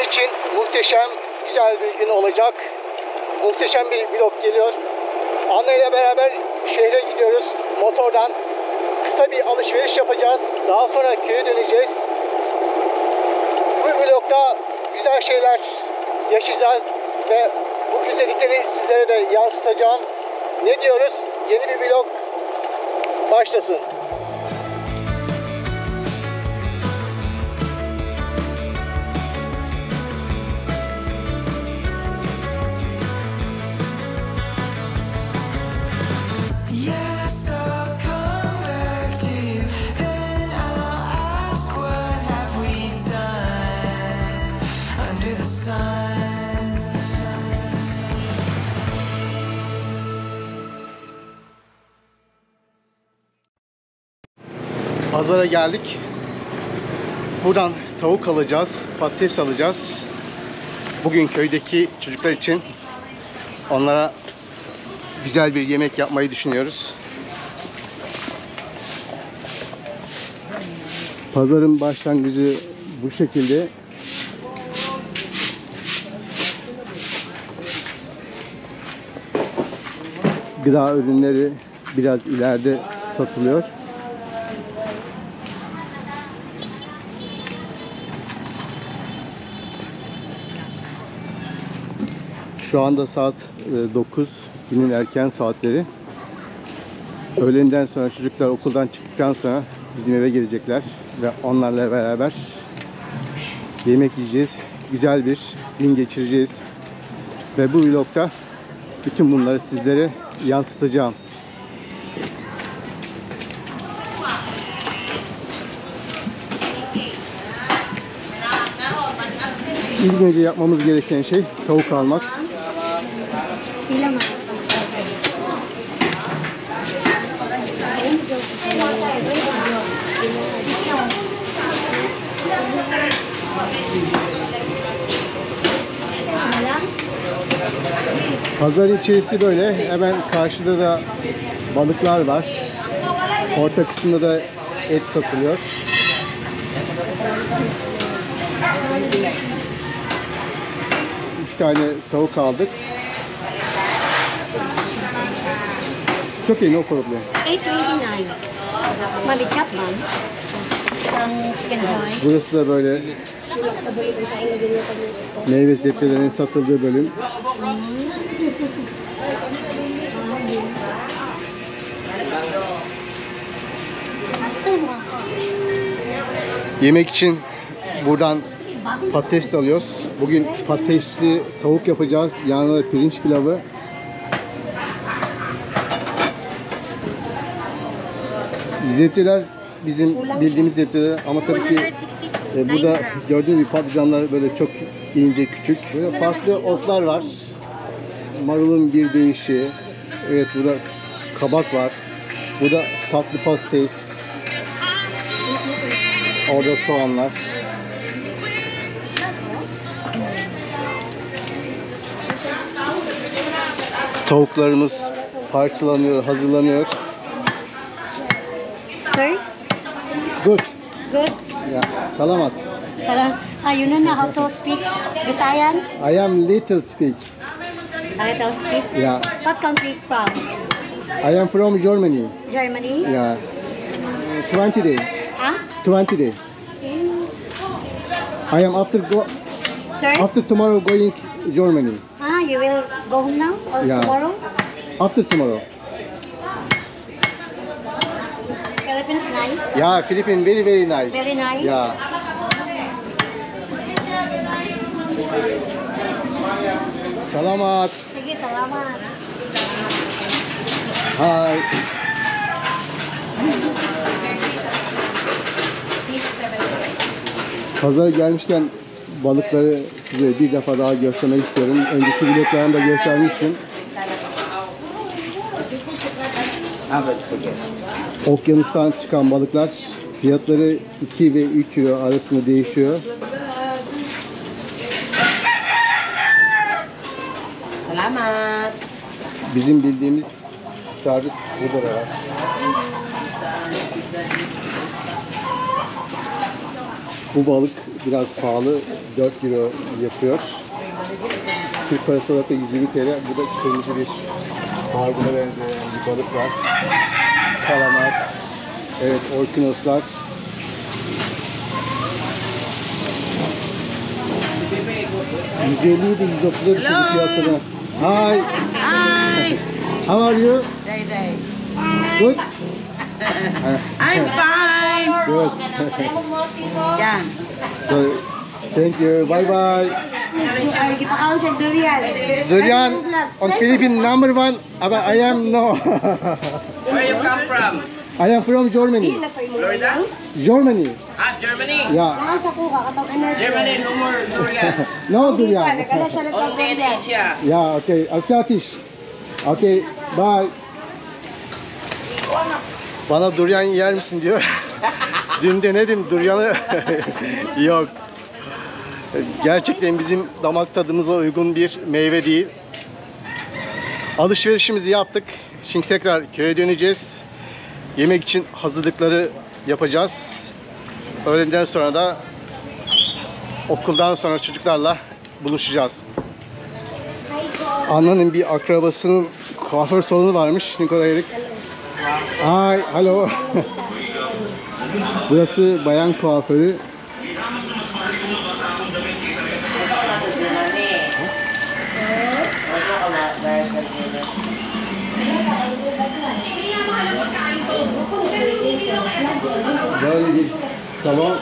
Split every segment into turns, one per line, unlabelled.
için muhteşem, güzel bir gün olacak. Muhteşem bir vlog geliyor. Anne ile beraber şehre gidiyoruz motordan. Kısa bir alışveriş yapacağız. Daha sonra köye döneceğiz. Bu vlogda güzel şeyler yaşayacağız ve bu güzellikleri sizlere de yansıtacağım. Ne diyoruz? Yeni bir vlog başlasın. Pazara geldik. Buradan tavuk alacağız, patates alacağız. Bugün köydeki çocuklar için onlara güzel bir yemek yapmayı düşünüyoruz. Pazarın başlangıcı bu şekilde. Gıda ürünleri biraz ileride satılıyor. Şu anda saat 9, günün erken saatleri. Öğlenden sonra çocuklar okuldan çıktıktan sonra bizim eve gelecekler ve onlarla beraber yemek yiyeceğiz. Güzel bir gün geçireceğiz. Ve bu vlogda bütün bunları sizlere yansıtacağım. İlk önce yapmamız gereken şey tavuk almak. Pazar içerisi böyle. Hemen karşıda da balıklar var. Orta kısımda da et satılıyor. Üç tane tavuk aldık. It's okay, no problem. Burası da böyle meyve sebzelerinin satıldığı bölüm. Yemek için buradan patates alıyoruz. Bugün patatesli tavuk yapacağız. Yanında da pirinç pilavı. Zepseler bizim bildiğimiz zepseler ama tabii ki burada gördüğünüz gibi patlıcanlar böyle çok ince küçük. Böyle farklı otlar var. Marulun bir değişi. Evet, burada kabak var. Burada tatlı patates. Orada soğanlar. Tavuklarımız parçalanıyor, hazırlanıyor.
Sorry?
Good.
Good.
Yeah. Salamat.
Salam. You don't know how to speak Visayan?
I am little speak.
How to speak?
Yeah.
What country from?
I am from Germany.
Germany?
Yeah. 20 day.
Huh?
20 day. I am
Sorry?
after tomorrow going Germany.
You will go home now or
Yeah.
tomorrow?
After tomorrow.
Philippines nice.
Yeah, Philippines very very nice.
Very nice.
Yeah. Salamat.
Sige, salamat.
Hi. Pazara gelmişken balıkları size bir defa daha göstermek istiyorum. Önceki vloglarımda göstermiştim. Okyanustan çıkan balıklar fiyatları 2 ve 3 euro arasında değişiyor.
Salamat.
Bizim bildiğimiz istavrit burada da var. Bu balık biraz pahalı. 4 euro yapıyor. Türk parası olarak da 120 TL. Burada kırmızı bir barbuna benzeyen bir balık var. Kalamar. Evet, orkinoslar. %50'yi de %30'a düşürdü fiyatını. Hi.
Hi.
How are you?
Day day.
Good?
I'm fine.
Good.
Yan.
So, thank you. Bye bye.
Ay, kita kaon siya durian.
Durian on Philippine number one. But I am no.
Where you come from?
I am from Germany.
Florida?
Germany.
Ah, Germany.
Yeah.
Nasa ko ka katong energy.
Germany, no more durian.
No durian.
Nagkala siya
Only in
nagpapagyan.
Asia.
Yeah. Okay. Asiatisch. Okay. Bye. Bana durian yer misin diyor. Dün denedim durianı. Yok. Gerçekten bizim damak tadımıza uygun bir meyve değil. Alışverişimizi yaptık. Şimdi tekrar köye döneceğiz. Yemek için hazırlıkları yapacağız. Öğleden sonra da okuldan sonra çocuklarla buluşacağız. Anna'nın bir akrabasının kuaför salonu varmış. Nikola Erik. Hi, hello. Burası bayan kuaförü. Böyle bir salon.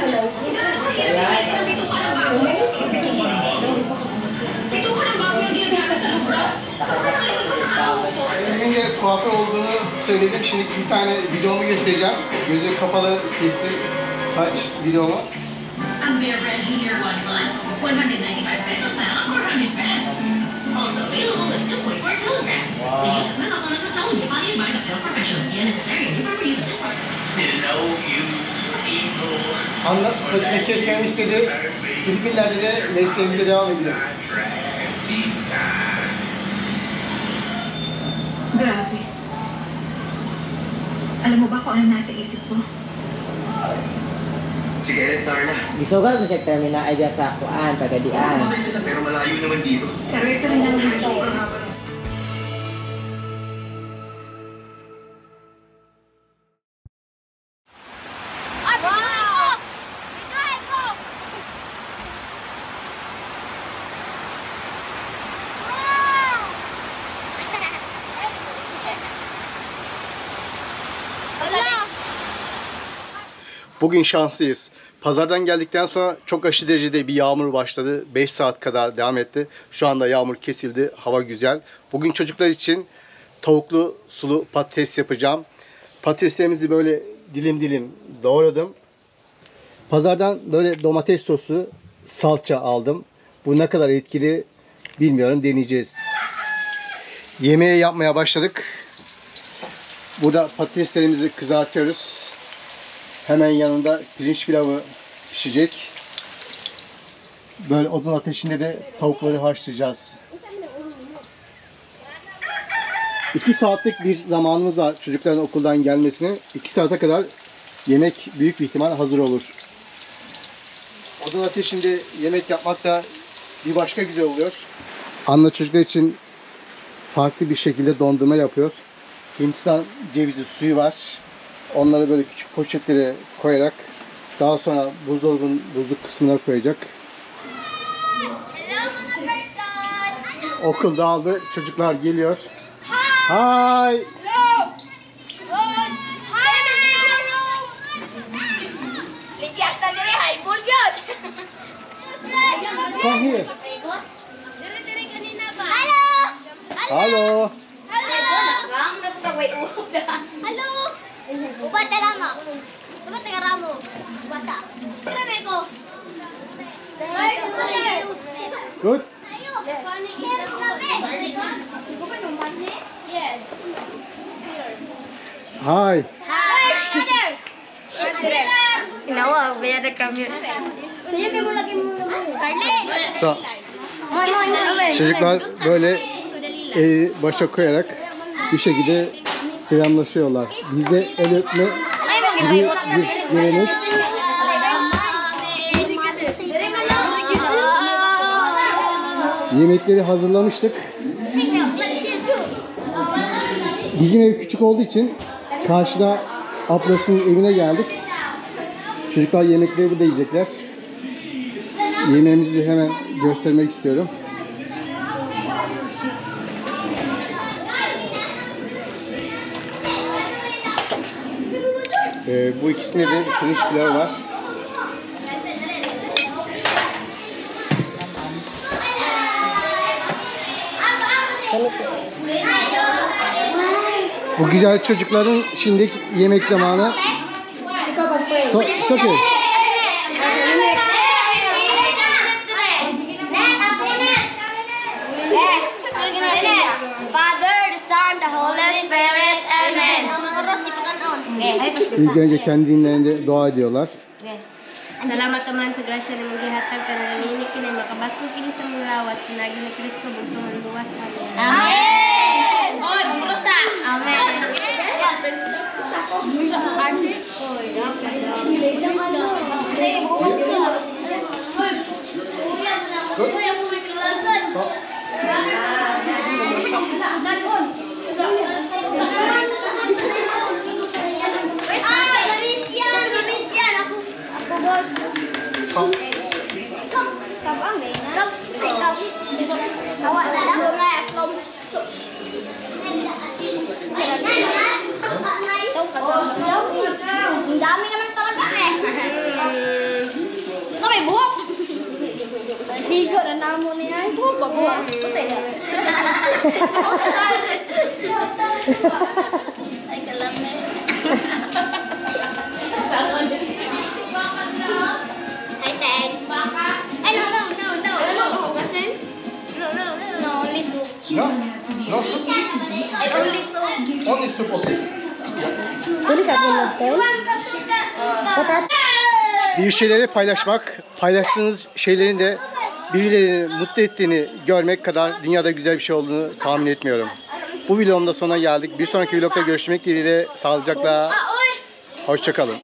Benim de kuaför olduğunu söyledim. Şimdi bir tane videomu göstereceğim. Gözü kapalı kesim saç videomu.
I'm Bear Brand Junior One Plus, 195 pesos now, 400 grams. Also available in 2.4 kilograms. The use of metal is shown to find by the field professional. The necessary and for use of this part.
Anla saçını kesmemi istedi. Filipinler'de de mesleğimize devam ediyor.
Grabe. Alam mo ba kung ano nasa isip ko?
Sige, Ellen, Darla.
Gisugal ko siya terminal ay sa kuan pagadian.
Matay sila pero malayo naman dito.
Pero ito rin ang nasa
Sobrang haba ng...
Bugün şanslıyız. Pazardan geldikten sonra çok aşırı derecede bir yağmur başladı. 5 saat kadar devam etti. Şu anda yağmur kesildi. Hava güzel. Bugün çocuklar için tavuklu sulu patates yapacağım. Patateslerimizi böyle dilim dilim doğradım. Pazardan böyle domates sosu, salça aldım. Bu ne kadar etkili bilmiyorum. Deneyeceğiz. Yemeği yapmaya başladık. Burada patateslerimizi kızartıyoruz. Hemen yanında pirinç pilavı pişecek. Böyle odun ateşinde de tavukları haşlayacağız. 2 saatlik bir zamanımız var çocukların okuldan gelmesine. 2 saate kadar yemek büyük bir ihtimal hazır olur. Odun ateşinde yemek yapmak da bir başka güzel oluyor. Anne çocuklar için farklı bir şekilde dondurma yapıyor. Hindistan cevizi suyu var. Onları böyle küçük poşetlere koyarak daha sonra buzdolabının buzluk kısmına koyacak. Okul dağıldı. Çocuklar geliyor. Hi.
Hello. Hi. Ligyas na diri hay bulyon.
Come here.
Diri kanina ba? Hello.
Hello.
Hello. Ubat lama. Ubat taga ramo. Ubata. Grabe ko.
Good.
Yes.
Hi.
Hi, mother. Inawa, bayar kami. Saya kamu lagi mulu. Carly.
So, çocuklar böyle başa koyarak bir şekilde selamlaşıyorlar. Bizde el öpme gibi bir gelenek. Yemekleri hazırlamıştık. Bizim ev küçük olduğu için karşıda ablasının evine geldik. Çocuklar yemekleri burada yiyecekler. Yemeğimizi de hemen göstermek istiyorum. Bu ikisinde de pirinç pilavı var. Bu güzel çocukların şimdi yemek zamanı. Soke.
Father, the Son, the Holy Spirit, Amen.
İlk önce kendi dinlerinde dua ediyorlar.
Salamat naman sa grasya na maghihatag ka na naminik kini makabasko kini sa mga lawas pinagi ni Kristo bugtong luwas amen. Amen. Oy, bumurusa. Amen. Ang dami naman talaga eh. Ito may buhok. Sigo na namo niya. Ay, buhok pa buhok. Putay na. Ay, kalame. Hi, Ted. Ay, no. No, only soup.
No? No soup?
Ay, only soup.
Only soup, okay. Bir şeyleri paylaşmak, paylaştığınız şeylerin de birilerini mutlu ettiğini görmek kadar dünyada güzel bir şey olduğunu tahmin etmiyorum. Bu vlogumda sonuna geldik. Bir sonraki vlogda görüşmek dileğiyle sağlıcakla. Hoşça kalın.